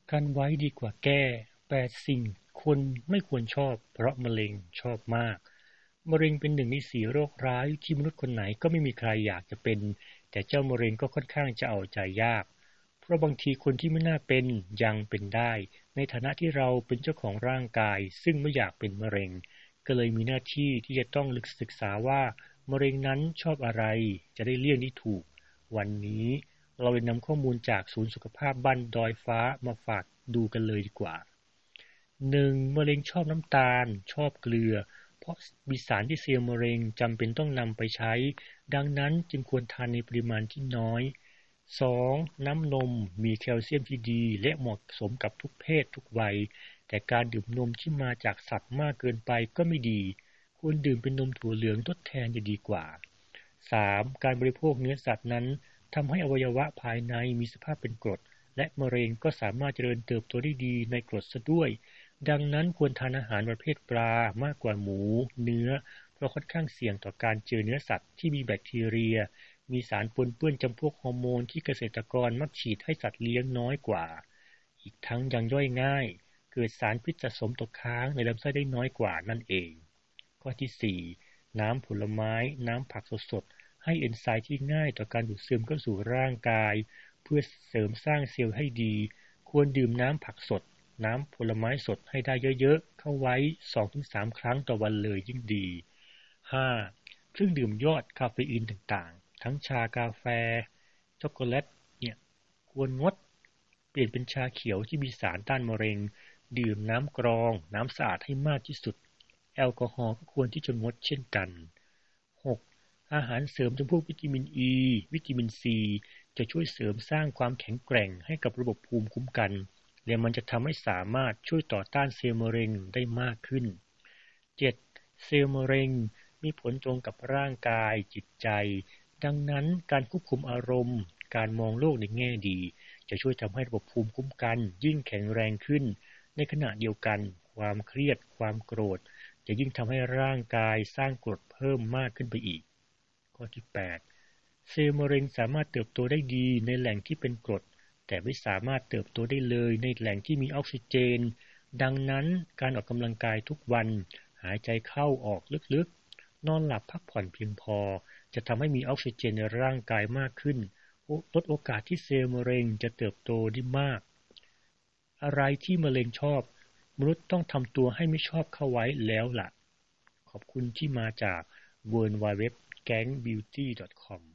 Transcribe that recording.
กันไว้ดีกว่าแก้8สิ่งคนไม่ควรชอบเพราะมะเร็งชอบมากมะเร็งเป็นหนึ่งใน4โรคร้ายที่มนุษย์คนไหนก็ไม่มีใครอยากจะเป็นแต่เจ้ามะเร็งก็ค่อนข้างจะเอาใจยากเพราะบางทีคนที่ไม่น่าเป็นยังเป็นได้ในฐานะที่เราเป็นเจ้าของร่างกายซึ่งไม่อยากเป็นมะเร็งก็เลยมีหน้าที่ที่จะต้องศึกษาว่ามะเร็งนั้นชอบอะไรจะได้เลี่ยงที่ถูกวันนี้เราเลยนำข้อมูลจากศูนย์สุขภาพบ้านดอยฟ้ามาฝากดูกันเลยดีกว่า 1. มะเร็งชอบน้ำตาลชอบเกลือเพราะมีสารที่เซลล์มะเร็งจำเป็นต้องนำไปใช้ดังนั้นจึงควรทานในปริมาณที่น้อย 2. น้ำนมมีแคลเซียมที่ดีและเหมาะสมกับทุกเพศทุกวัยแต่การดื่มนมที่มาจากสัตว์มากเกินไปก็ไม่ดีควรดื่มเป็นนมถั่วเหลืองทดแทนจะดีกว่า 3. การบริโภคเนื้อสัตว์นั้นทำให้อวัยวะภายในมีสภาพเป็นกรดและมะเร็งก็สามารถเจริญเติบโตได้ดีในกรดซะด้วยดังนั้นควรทานอาหารประเภทปลามากกว่าหมูเนื้อเพราะค่อนข้างเสี่ยงต่อการเจอเนื้อสัตว์ที่มีแบคทีเรียมีสารปนเปื้อนจำพวกฮอร์โมนที่เกษตรกรมักฉีดให้สัตว์เลี้ยงน้อยกว่าอีกทั้งยังย่อยง่ายเกิดสารพิษสะสมตกค้างในลำไส้ได้น้อยกว่านั่นเองข้อที่ 4น้ำผลไม้น้ำผักสดๆให้เอนไซม์ที่ง่ายต่อการดูดซึมเข้าสู่ร่างกายเพื่อเสริมสร้างเซลล์ให้ดีควรดื่มน้ำผักสดน้ำผลไม้สดให้ได้เยอะๆเข้าไว้ 2-3 ครั้งต่อวันเลยยิ่งดี 5. เครื่องดื่มยอดคาเฟอีนต่างๆทั้งชากาแฟช็อกโกแลตเนี่ยควรงดเปลี่ยนเป็นชาเขียวที่มีสารต้านมะเร็งดื่มน้ำกรองน้ำสะอาดให้มากที่สุดแอลกอฮอล์ก็ควรที่จะงดเช่นกัน 6. อาหารเสริมจำพวกวิตามินอีวิตามินซีจะช่วยเสริมสร้างความแข็งแกร่งให้กับระบบภูมิคุ้มกันและมันจะทำให้สามารถช่วยต่อต้านเซลล์มะเร็งได้มากขึ้น 7. เซลล์มะเร็งมีผลตรงกับร่างกายจิตใจดังนั้นการควบคุมอารมณ์การมองโลกในแง่ดีจะช่วยทำให้ระบบภูมิคุ้มกันยิ่งแข็งแรงขึ้นในขณะเดียวกันความเครียดความโกรธจะยิ่งทำให้ร่างกายสร้างกรดเพิ่มมากขึ้นไปอีกข้อที่ 8. เซลล์มะเร็งสามารถเติบโตได้ดีในแหล่งที่เป็นกรดแต่ไม่สามารถเติบโตได้เลยในแหล่งที่มีออกซิเจนดังนั้นการออกกำลังกายทุกวันหายใจเข้าออกลึกๆนอนหลับพักผ่อนเพียงพอจะทำให้มีออกซิเจนในร่างกายมากขึ้นลดโอกาสที่เซลล์มะเร็งจะเติบโตได้มากอะไรที่มะเร็งชอบมนุษย์ต้องทำตัวให้ไม่ชอบเข้าไว้แล้วล่ะขอบคุณที่มาจาก worldwideweb gangbeauty.com